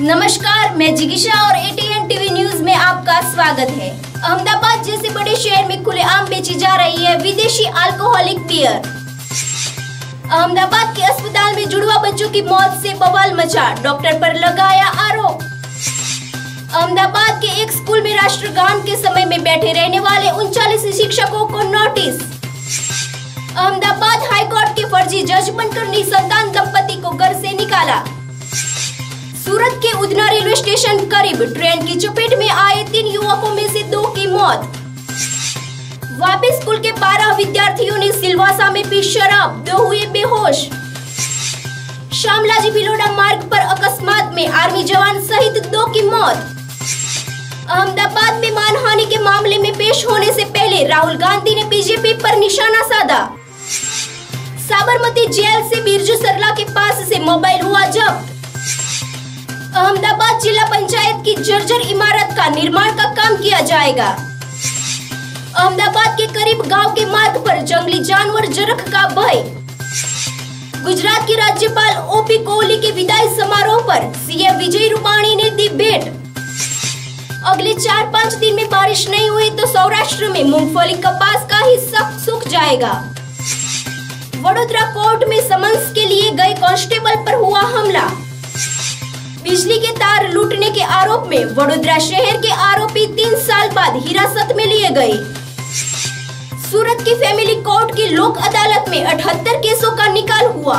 नमस्कार, मैं जिगिशा और ATN टीवी न्यूज में आपका स्वागत है। अहमदाबाद जैसे बड़े शहर में खुलेआम बेची जा रही है विदेशी अल्कोहलिक बियर। अहमदाबाद के अस्पताल में जुड़वा बच्चों की मौत से बवाल मचा, डॉक्टर पर लगाया आरोप। अहमदाबाद के एक स्कूल में राष्ट्रगान के समय में बैठे रहने वाले 39 शिक्षकों को नोटिस। अहमदाबाद हाईकोर्ट के फर्जी जज बनकर निसंतान दंपति को घर से निकाला। सूरत के उधना रेलवे स्टेशन करीब ट्रेन की चपेट में आए 3 युवकों में से 2 की मौत। वापी स्कूल के 12 विद्यार्थियों ने सिलवासा में पी शराब, 2 हुए बेहोश। शामलाजी भिलोड़ा मार्ग पर अकस्मात में आर्मी जवान सहित 2 की मौत। अहमदाबाद में मानहानि के मामले में पेश होने से पहले राहुल गांधी ने बीजेपी पर निशाना साधा। साबरमती जेल से बिरजू सरला के पास से मोबाइल हुआ जब्त। अहमदाबाद जिला पंचायत की जर्जर इमारत का निर्माण का काम किया जाएगा। अहमदाबाद के करीब गांव के मार्ग पर जंगली जानवर जरख का भय। गुजरात के राज्यपाल ओपी कोहली के विदाई समारोह पर सीएम विजय रूपाणी ने दी भेंट। अगले 4-5 दिन में बारिश नहीं हुई तो सौराष्ट्र में मूंगफली कपास का हिस्सा सूख जाएगा। वडोदरा कोर्ट में समन्स के लिए गए कांस्टेबल पर हुआ हमला। बिजली के तार लूटने के आरोप में वडोदरा शहर के आरोपी 3 साल बाद हिरासत में लिए गए। सूरत की फैमिली कोर्ट की लोक अदालत में 78 केसों का निकाल हुआ।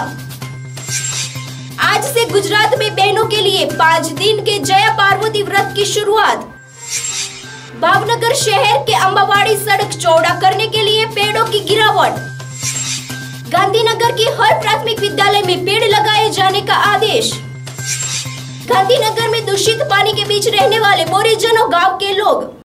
आज से गुजरात में बहनों के लिए 5 दिन के जया पार्वती व्रत की शुरुआत। भावनगर शहर के अंबावाड़ी सड़क चौड़ा करने के लिए पेड़ों की गिरावट। गांधीनगर की हर प्राथमिक विद्यालय में पेड़ लगाए जाने का आदेश। गांधीनगर में दूषित पानी के बीच रहने वाले बोरीजनो गांव के लोग